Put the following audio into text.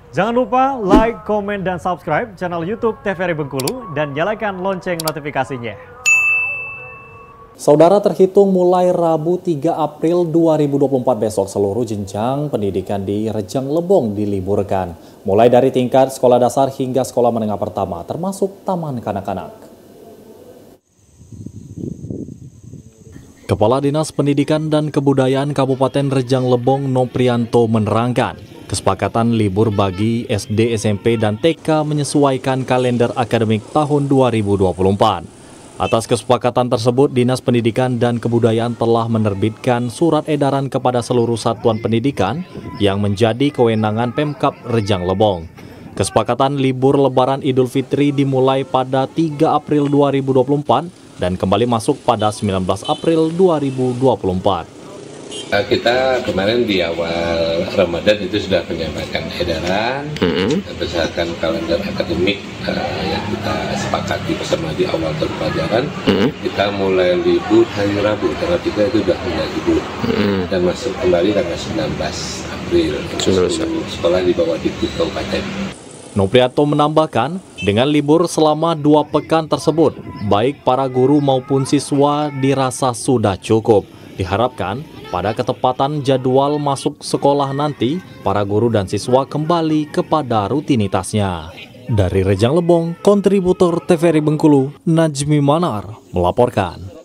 Jangan lupa like, komen, dan subscribe channel YouTube TVRI Bengkulu dan nyalakan lonceng notifikasinya. Saudara, terhitung mulai Rabu 3 April 2024 besok seluruh jenjang pendidikan di Rejang Lebong diliburkan. Mulai dari tingkat sekolah dasar hingga sekolah menengah pertama termasuk taman kanak-kanak. Kepala Dinas Pendidikan dan Kebudayaan Kabupaten Rejang Lebong Noprianto menerangkan, kesepakatan libur bagi SD, SMP, dan TK menyesuaikan kalender akademik tahun 2024. Atas kesepakatan tersebut, Dinas Pendidikan dan Kebudayaan telah menerbitkan surat edaran kepada seluruh satuan pendidikan yang menjadi kewenangan Pemkab Rejang Lebong. Kesepakatan libur Lebaran Idul Fitri dimulai pada 3 April 2024 dan kembali masuk pada 19 April 2024. Kita kemarin di awal Ramadan itu sudah menyampaikan edaran berdasarkan kalender akademik yang kita sepakati bersama di awal tahun pelajaran. Kita mulai libur hari Rabu, tanggal 3 itu sudah mulai libur dan masuk kembali tanggal 19 April. Sekolah di bawah Dikti Kabupaten. Noprianto menambahkan, dengan libur selama 2 pekan tersebut, baik para guru maupun siswa dirasa sudah cukup. Diharapkan, pada ketepatan jadwal masuk sekolah nanti, para guru dan siswa kembali kepada rutinitasnya. Dari Rejang Lebong, kontributor TVRI Bengkulu, Najmi Manar, melaporkan.